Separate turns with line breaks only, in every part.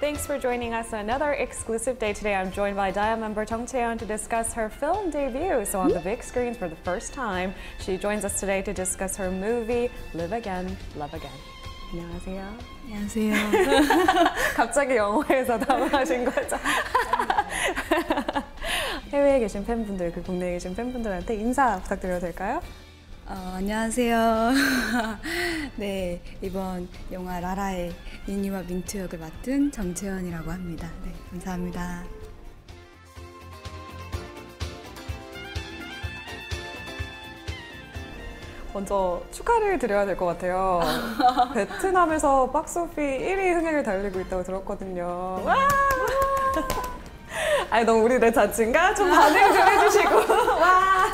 Thanks for joining us on another exclusive day. Today I'm joined by Daya member Jung Chae-yeon to discuss her film debut. So on the big screens for the first time, she joins us today to discuss her movie Live Again, Love Again. 안녕하세요.
안녕하세요.
갑자기 영어에서 당황하신 거죠? 해외에 계신 팬분들, 국내에 계신 팬분들한테 인사 부탁드려도 될까요?
안녕하세요. 네, 이번 영화 라라의 미니와 민트 역을 맡은 정채연이라고 합니다. 네, 감사합니다.
먼저 축하를 드려야 될 것 같아요. 베트남에서 박스오피 1위 흥행을 달리고 있다고 들었거든요. 와! 아니 너무 우리 내 자친가? 좀 반응 좀 해주시고. 와!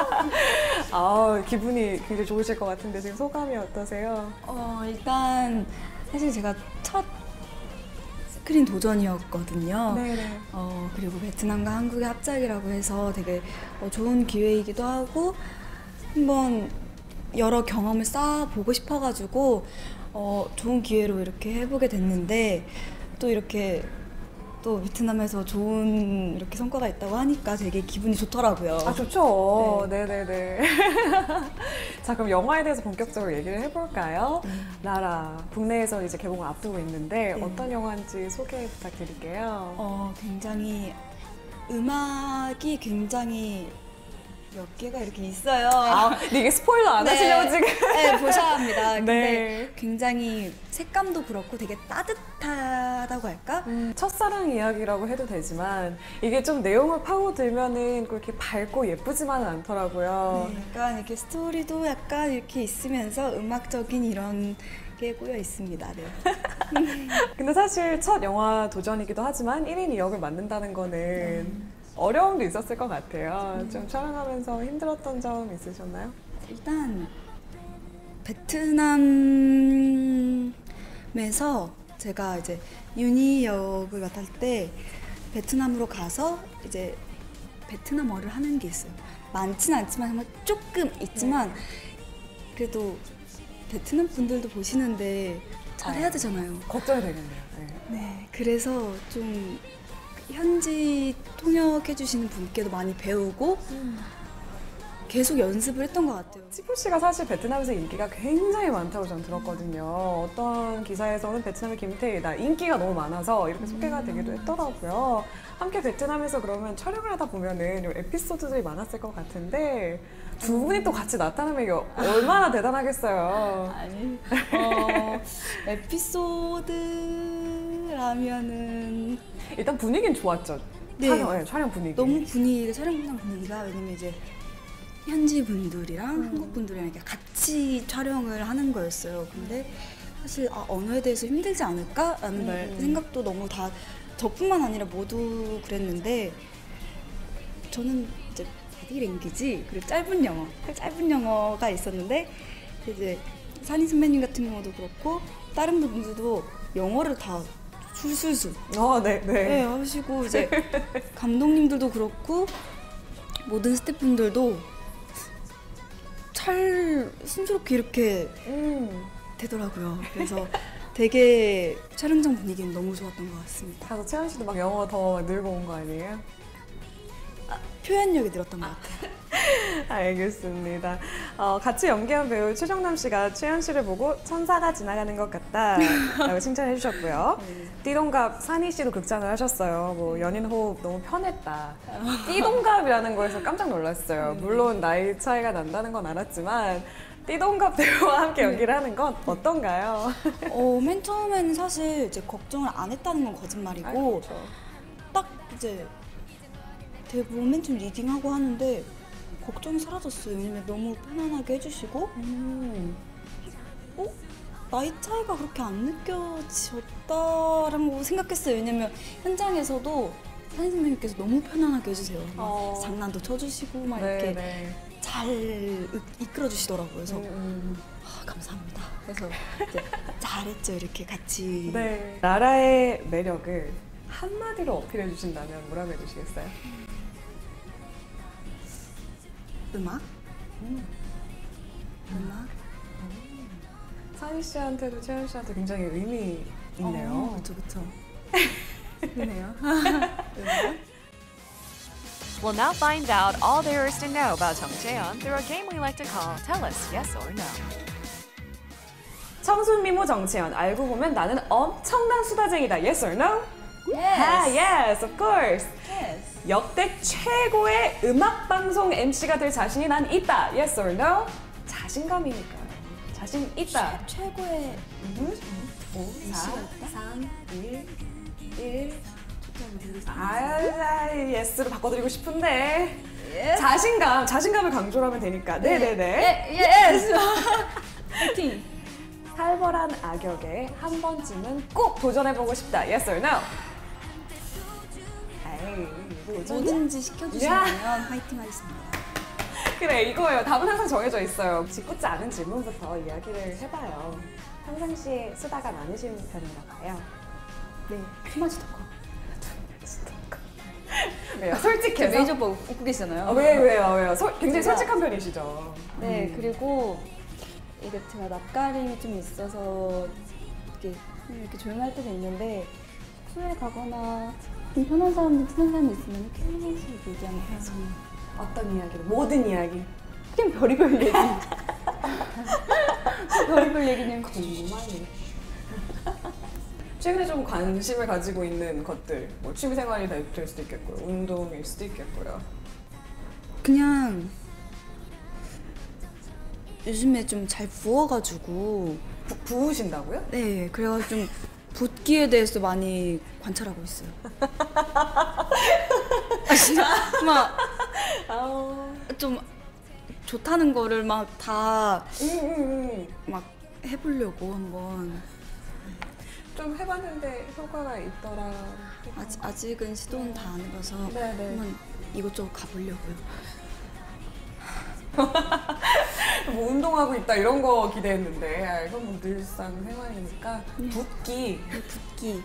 기분이 굉장히 좋으실 것 같은데 지금 소감이 어떠세요?
일단 사실 제가 첫 스크린 도전이었거든요.
네네.
그리고 베트남과 한국의 합작이라고 해서 되게 좋은 기회이기도 하고 한번 여러 경험을 쌓아보고 싶어가지고 좋은 기회로 이렇게 해보게 됐는데 또 이렇게 또 베트남에서 좋은 이렇게 성과가 있다고 하니까 되게 기분이 좋더라고요.
아, 좋죠.
네.
네네네. 자, 그럼 영화에 대해서 본격적으로 얘기를 해볼까요? 라라, 국내에서 이제 개봉을 앞두고 있는데
네.
어떤 영화인지 소개 부탁드릴게요.
굉장히 음악이 굉장히 몇 개가 이렇게 있어요.
근데 이게 스포일러 안
네.
하시려고 지금?
네, 보셔야 합니다. 근데
네.
굉장히 색감도 그렇고 되게 따뜻하다고 할까?
첫사랑 이야기라고 해도 되지만 이게 좀 내용을 파고들면은 그렇게 밝고 예쁘지만은 않더라고요.
네, 약간 이렇게 스토리도 약간 이렇게 있으면서 음악적인 이런 게 꼬여 있습니다. 네.
근데 사실 첫 영화 도전이기도 하지만 1인 2역을 맡는다는 거는 어려움도 있었을 것 같아요. 좀 촬영하면서 힘들었던 점 있으셨나요?
일단 베트남에서 제가 이제 윤희 역을 맡을 때 베트남으로 가서 이제 베트남어를 하는 게 있어요. 많진 않지만 정말 조금 있지만 그래도 베트남 분들도 보시는데 잘해야 되잖아요.
걱정이 되겠네요.
네, 그래서 좀 현지 통역해 주시는 분께도 많이 배우고 계속 연습을 했던 것 같아요.
치프 씨가 사실 베트남에서 인기가 굉장히 많다고 저는 들었거든요. 어떤 기사에서는 베트남의 김태희다. 인기가 너무 많아서 이렇게 소개가 되기도 했더라고요. 함께 베트남에서 그러면 촬영을 하다 보면은 에피소드들이 많았을 것 같은데 두 분이 또 같이 나타나면 이게 얼마나 대단하겠어요.
아니, 에피소드라면은
일단 분위기는 좋았죠.
네.
촬영 분위기.
너무 촬영 분위기가 왜냐면 이제 현지 분들이랑 한국 분들이랑 이렇게 같이 촬영을 하는 거였어요. 근데 사실 언어에 대해서 힘들지 않을까라는 생각도 너무 다 저뿐만 아니라 모두 그랬는데 저는 이제 바디랭귀지 그리고 짧은 영어가 있었는데 이제 산희 선배님 같은 경우도 그렇고 다른 분들도 영어를 다 술술술
네,
하시고 이제 감독님들도 그렇고 모든 스태프분들도 잘 순조롭게 이렇게 되더라고요. 그래서 되게 촬영장 분위기는 너무 좋았던 것 같습니다.
가서 채연 씨도 막 영어 더 늘고 온 거 아니에요?
표현력이 늘었던 것 같아요.
알겠습니다. 같이 연기한 배우 최정남 씨가 최연 씨를 보고 천사가 지나가는 것 같다라고 칭찬해 주셨고요. 띠동갑 산희 씨도 극찬을 하셨어요. 뭐 연인 호흡 너무 편했다. 띠동갑이라는 거에서 깜짝 놀랐어요. 물론 나이 차이가 난다는 건 알았지만 띠동갑 배우와 함께 연기를 하는 건 어떤가요?
맨 처음에는 사실 이제 걱정을 안 했다는 건 거짓말이고
그렇죠.
딱 이제 대부분 맨 처음 리딩하고 하는데 걱정이 사라졌어요. 왜냐면 너무 편안하게 해주시고 나이 차이가 그렇게 안 느껴졌다라고 생각했어요. 왜냐면 현장에서도 산희 선배님께서 너무 편안하게 해주세요. 막 장난도 쳐주시고 막 이렇게 잘 이끌어 주시더라고요. 그래서 감사합니다. 그래서 이제 잘했죠. 이렇게 같이.
네. 라라의 매력을 한마디로 어필해 주신다면 뭐라고 해주시겠어요?
음악?
산희 씨한테도 채연 씨한테 굉장히 의미 있네요.
그쵸. 그러네요.
We'll now find out all there is to know about Jung Jae-yeon through a game we like to call Tell Us Yes or No.
청순 미모 정채연 알고 보면 나는 엄청난 수다쟁이다. Yes or no? Ah, yes, of course.
Yes.
역대 최고의 음악 방송 MC가 될 자신이 난 있다. Yes or no? 자신감이니까요. 자신 있다.
최고의
5, 4,
MC가 있다?
3, 1. 예스로 바꿔드리고 싶은데 자신감을 강조를 하면 되니까 네네네
예스. 파이팅.
살벌한 악역에 한 번쯤은 꼭 도전해보고 싶다. Yes or no? 에이 뭐죠?
뭐든지 시켜주시면 파이팅 하겠습니다.
그래 이거예요. 답은 항상 정해져 있어요. 짓궂지 않은 질문부터 이야기를 해봐요. 평상시에 수다가 많으신 편인가 봐요.
네, 투마치 토커.
왜요? 솔직해서?
메이저버 웃고 계시잖아요.
왜요? 굉장히
제가-
솔직한 편이시죠?
네, 그리고 이게 제가 낯가림이 좀 있어서 이렇게 조용할 때도 있는데 숙소에 가거나 좀 편한 사람들, 친한 사람이 있으면 계속 얘기하는 편이에요.
어떤 이야기를? 모든 이야기.
그냥 별의별 얘기. 별의별 얘기는
궁금하네. 최근에 좀 관심을 가지고 있는 것들, 뭐 취미생활이 될 수도 있겠고요, 운동일 수도 있겠고요.
그냥 요즘에 좀 잘 부어가지고
부으신다고요?
네, 그래가지고 좀 붓기에 대해서 많이 관찰하고 있어요. 진짜 막 좀 좋다는 거를 막 다 막 해보려고 한번.
좀 해봤는데 효과가 있더라.
아직은 시도는 다 안 해봐서
네네.
한번 이것저것 가보려고요.
뭐 운동하고 있다 이런 거 기대했는데 이건 뭐 늘상 생활이니까 붓기.
붓기.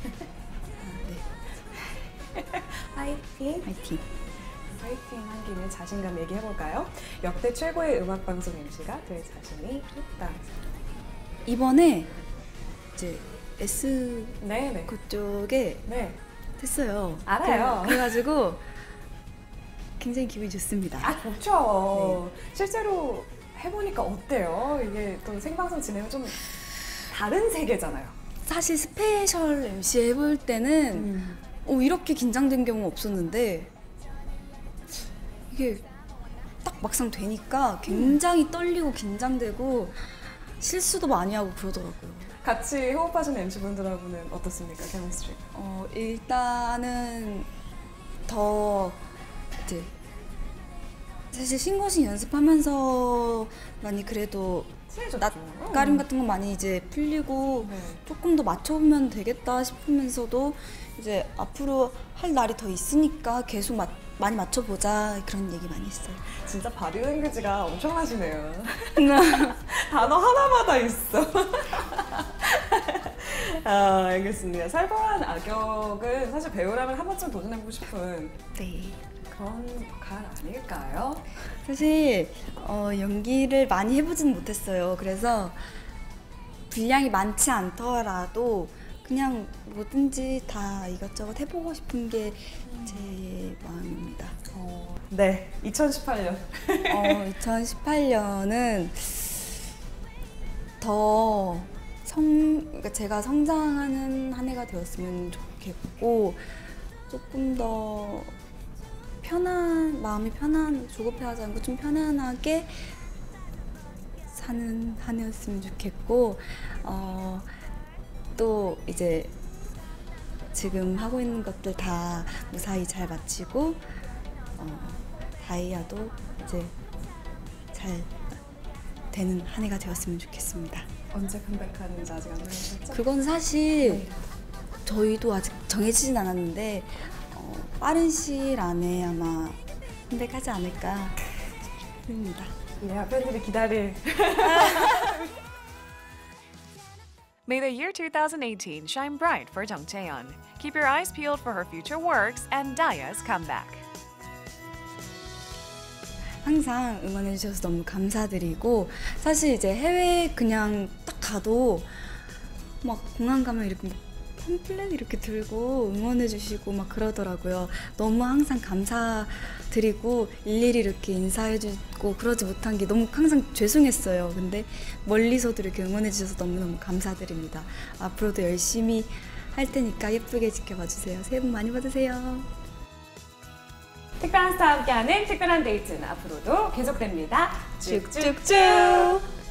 네,
파이팅.
파이팅.
파이팅 한 김에 자신감 얘기해볼까요? 역대 최고의 음악방송 MC가 될 자신이 있다.
이번에 이제 S
네네.
그쪽에
네.
됐어요.
알아요.
그래가지고 굉장히 기분이 좋습니다.
좋죠. 실제로 해보니까 어때요? 이게 또 생방송 진행은 좀 다른 세계잖아요.
사실 스페셜 MC 해볼 때는 이렇게 긴장된 경우 없었는데 이게 딱 막상 되니까 굉장히 떨리고 긴장되고 실수도 많이 하고 그러더라고요.
같이 호흡하시는 MC분들하고는 어떻습니까? 케미스트리.
일단은 더 이제 사실 신고식 연습하면서 많이 그래도 낯가림 같은 건 많이 이제 풀리고
네.
조금 더 맞춰보면 되겠다 싶으면서도 이제 앞으로 할 날이 더 있으니까 계속 많이 맞춰보자 그런 얘기 많이 했어요.
진짜 바디랭귀지가 엄청나시네요. 단어 하나마다 있어. 알겠습니다. 살벌한 악역은 사실 배우라면 한 번쯤 도전해보고 싶은
네.
그런 역할 아닐까요?
사실 연기를 많이 해보지는 못했어요. 그래서 분량이 많지 않더라도 그냥 뭐든지 다 이것저것 해보고 싶은 게 제 마음입니다.
네, 2018년.
2018년은 그러니까 제가 성장하는 한 해가 되었으면 좋겠고 조금 더 마음이 조급해하지 않고 좀 편안하게 사는 한 해였으면 좋겠고 또 이제 지금 하고 있는 것들 다 무사히 잘 마치고 다이아도 이제 잘 되는 한 해가 되었으면 좋겠습니다.
언제 컴백하는지 아직 안 나오셨죠?
그건 사실 저희도 아직 정해지진 않았는데 빠른 시일 안에 아마 컴백하지 않을까 싶습니다.
네, 팬들이 기다릴.
May the year 2018 shine bright for Jung Chae-yeon. Keep your eyes peeled for her future works and Daya's comeback.
항상 응원해 주셔서 너무 감사드리고 사실 이제 해외 그냥 딱 가도 막 공항 가면 이렇게 팜플렛 이렇게 들고 응원해주시고 막 그러더라고요. 너무 항상 감사드리고 일일이 이렇게 인사해주고 그러지 못한 게 너무 항상 죄송했어요. 근데 멀리서도 이렇게 응원해주셔서 너무너무 감사드립니다. 앞으로도 열심히 할 테니까 예쁘게 지켜봐 주세요. 새해 복 많이 받으세요.
특별한 스타와 함께하는 특별한 데이트는 앞으로도 계속됩니다. 쭉쭉쭉!